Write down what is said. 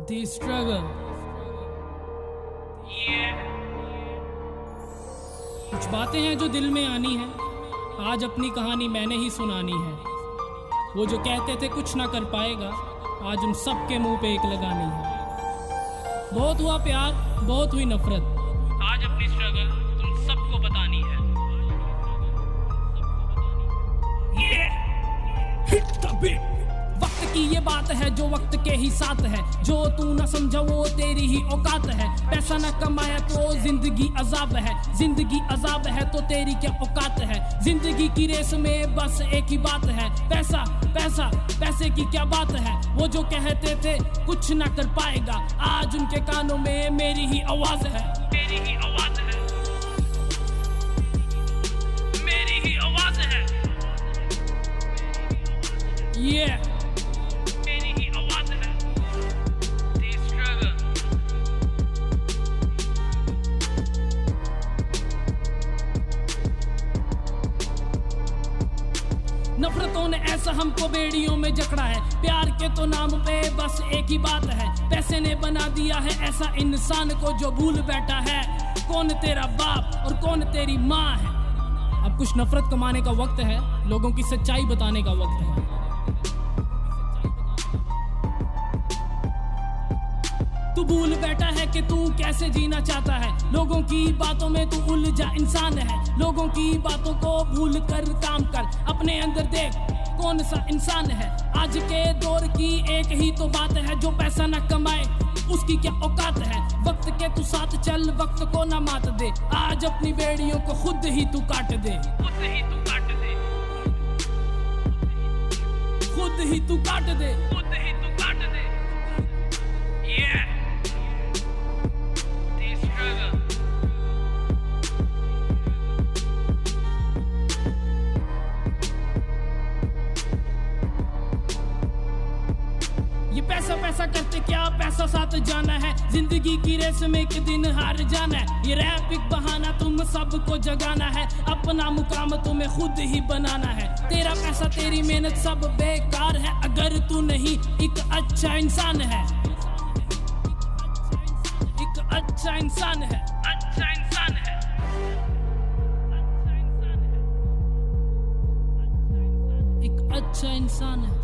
The struggle. कुछ बातें हैं जो दिल में आनी है, आज अपनी कहानी मैंने ही सुनानी है। वो जो कहते थे कुछ ना कर पाएगा, आज उन सब के मुंह पे एक लगानी है। बहुत हुआ प्यार, बहुत हुई नफरत, आज अपनी स्ट्रगल तुम सबको बतानी है। वक्त की ये बात है जो वक्त के ही साथ है, जो तू न समझा वो तेरी ही औकात है। पैसा न कमाया तो जिंदगी अजाब है, जिंदगी अजाब है तो तेरी क्या औकात है। जिंदगी की रेस में बस एक ही बात है, पैसा पैसा पैसे की क्या बात है। वो जो कहते थे कुछ ना कर पाएगा, आज उनके कानों में मेरी ही आवाज है, मेरी ही आवाज है, मेरी ही आवाज है। Yeah. नफरतों ने ऐसा हमको बेड़ियों में जकड़ा है, प्यार के तो नाम पे बस एक ही बात है। पैसे ने बना दिया है ऐसा इंसान को जो भूल बैठा है कौन तेरा बाप और कौन तेरी माँ है। अब कुछ नफरत कमाने का वक्त है, लोगों की सच्चाई बताने का वक्त है। तू भूल बैठा है कि तू कैसे जीना चाहता है, लोगों की बातों में तू उलझा इंसान है। लोगों की बातों को भूल कर काम कर, अपने अंदर देख कौन सा इंसान है। आज के दौर की एक ही तो बात है, जो पैसा न कमाए उसकी क्या औकात है। वक्त के तू साथ चल, वक्त को ना मात दे, आज अपनी बेड़ियों को खुद ही तू काट दे, खुद ही तू काट दे, खुद ही तू काट दे, खुद ही तू काट दे। Yeah. ये पैसा पैसा करते क्या पैसा साथ जाना है, जिंदगी की रेस में एक दिन हार जाना है। ये रैप एक बहाना तुम सबको जगाना है, अपना मुकाम तुम्हें खुद ही बनाना है। तेरा पैसा तेरी मेहनत सब बेकार है अगर तू नहीं एक अच्छा इंसान है, एक अच्छा इंसान है, अच्छा इंसान है, एक अच्छा इंसान है।